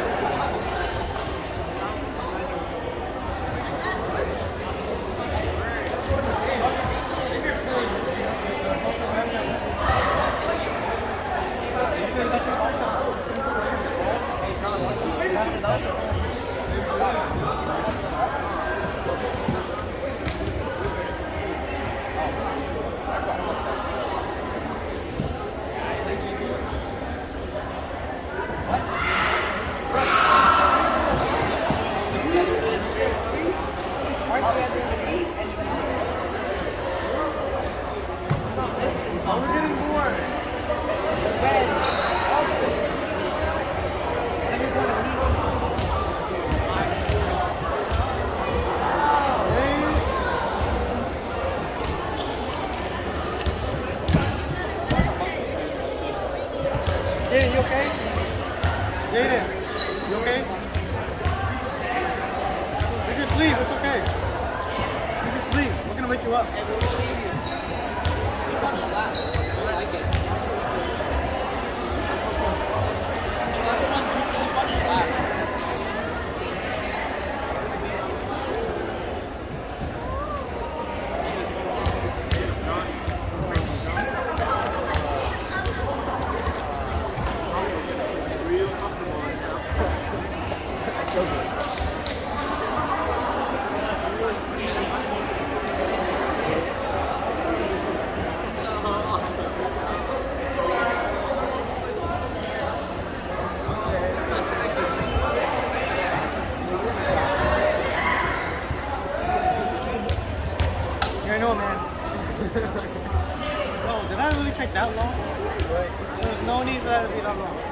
Jaden, you okay? Jaden, you okay? You can sleep, it's okay. You can sleep, we're gonna wake you up. I know, man. No, did that really take that long? There was no need for that to be that long.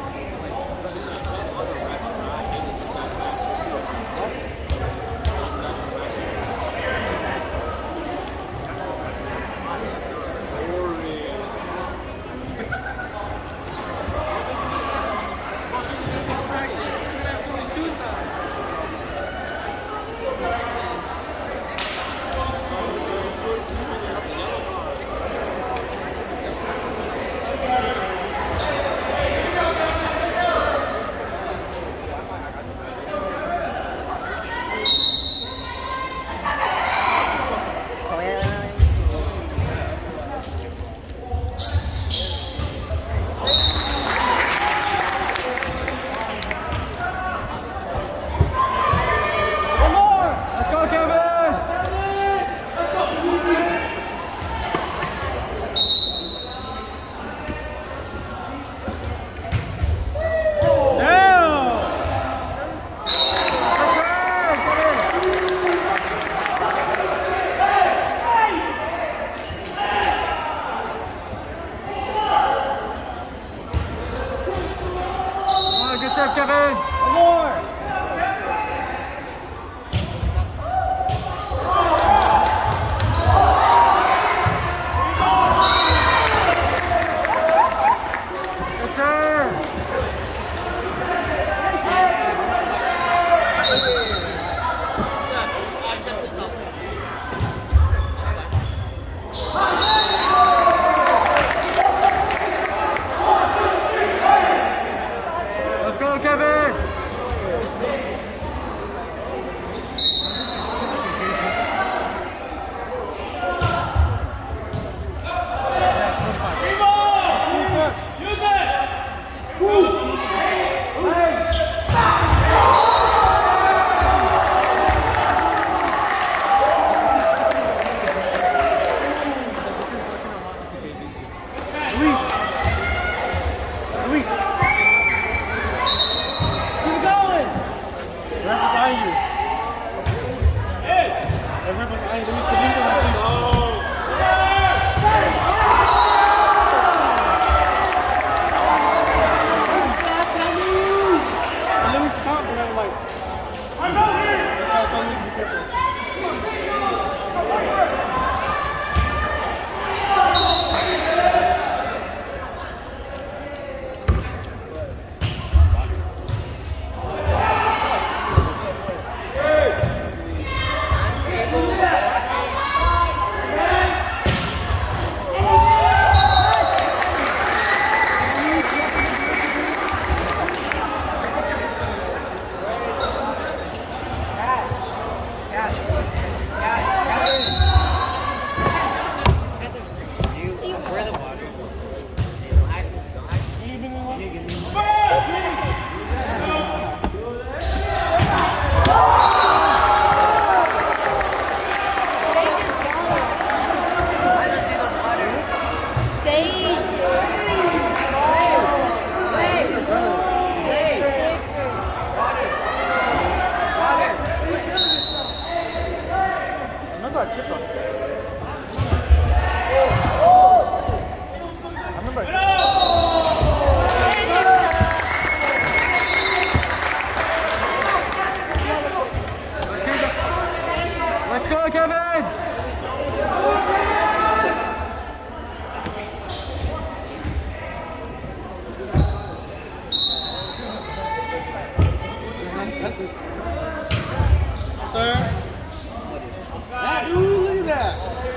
Sir. That dude, look at that.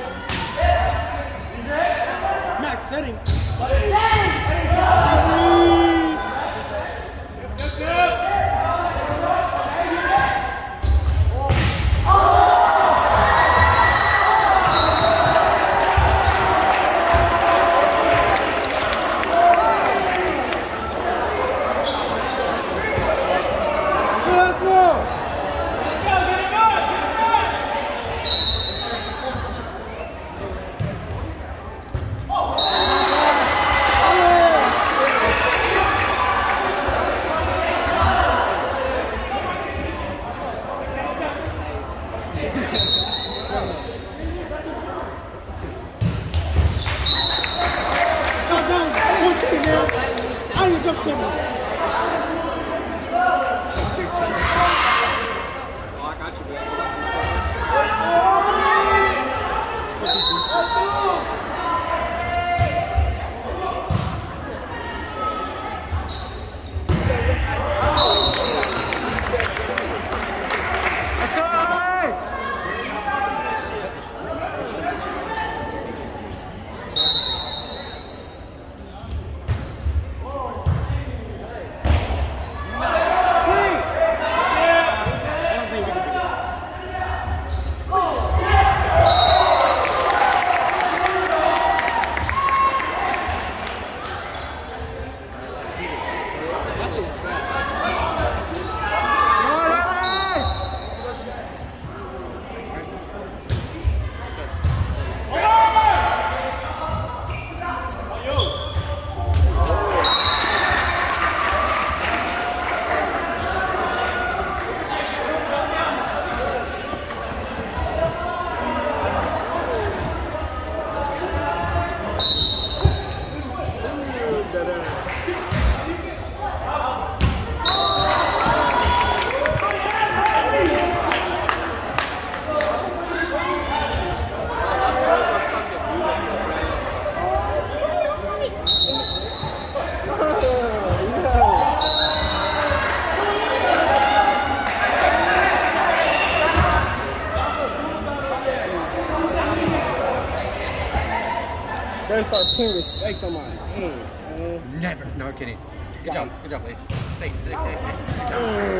Max setting. Better start putting respect on my name, man. Never. No, I'm kidding. Good job. Good job, Lace. Thank you. Thank you. Thank you.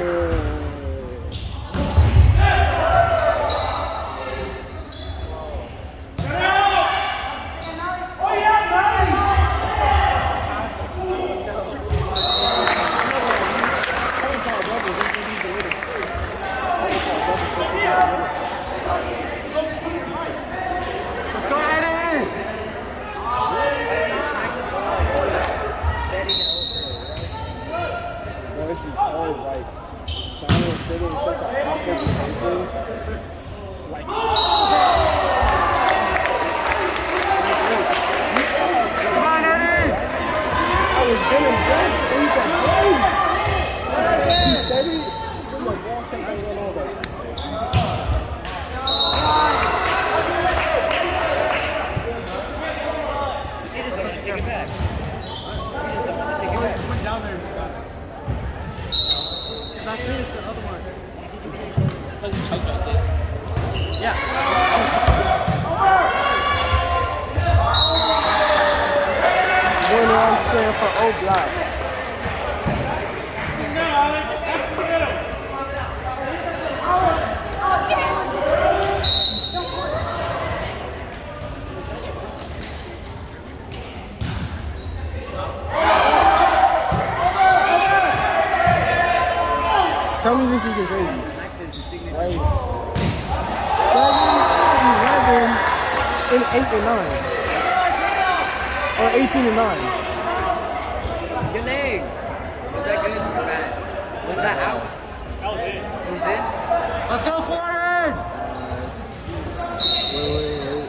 Tell me this isn't crazy. Like, seven, eleven, and eight and nine. Or eighteen and nine. Good leg. Was that good or bad? Was that out? That was it. It was in? Let's go, Florin! Wait, wait, wait.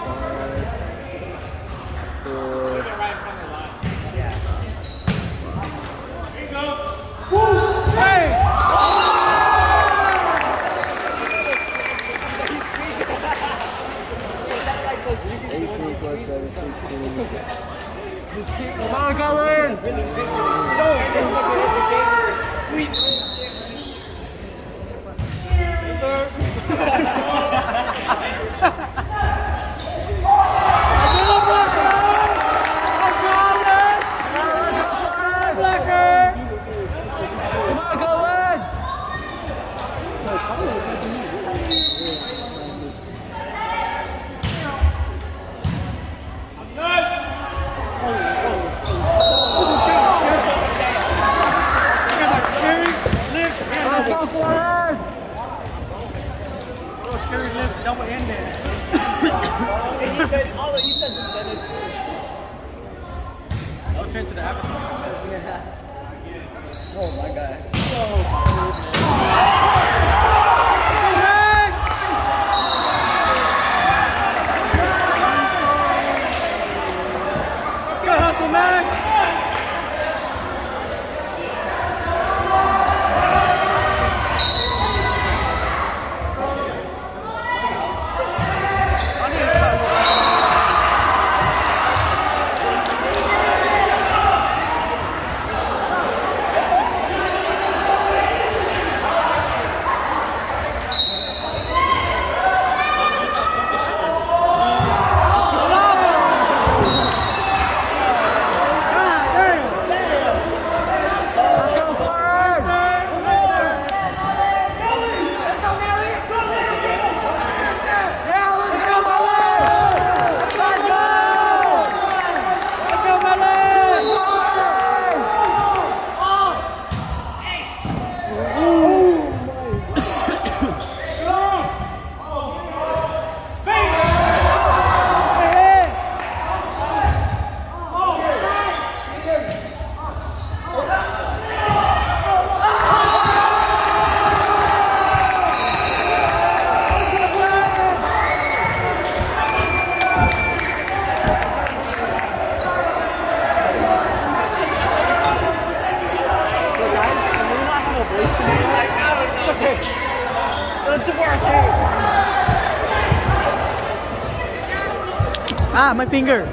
Five, four. Right in front of the line. Yeah. Here you go. Woo! Hey! eighteen plus seven, sixteen. This kid. Come on, Colin! Squeeze. sir. Double in there. And he said, all he says is that it's I'll turn to the African. oh my god. Good hustle, Max! Ah, my finger.